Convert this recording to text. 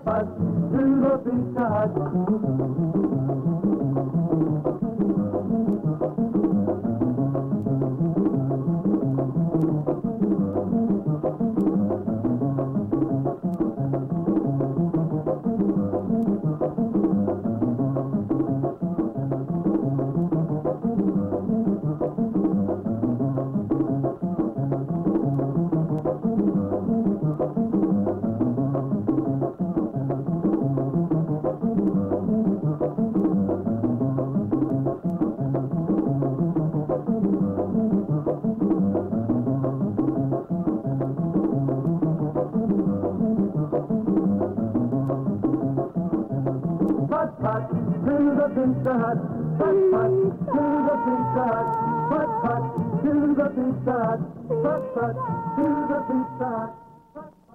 putt to the pizza hut. Putt, putt, to the pizza hut. Putt, putt, to the pizza hut. Putt, putt, to the pizza hut. Putt, putt, to the pizza hut.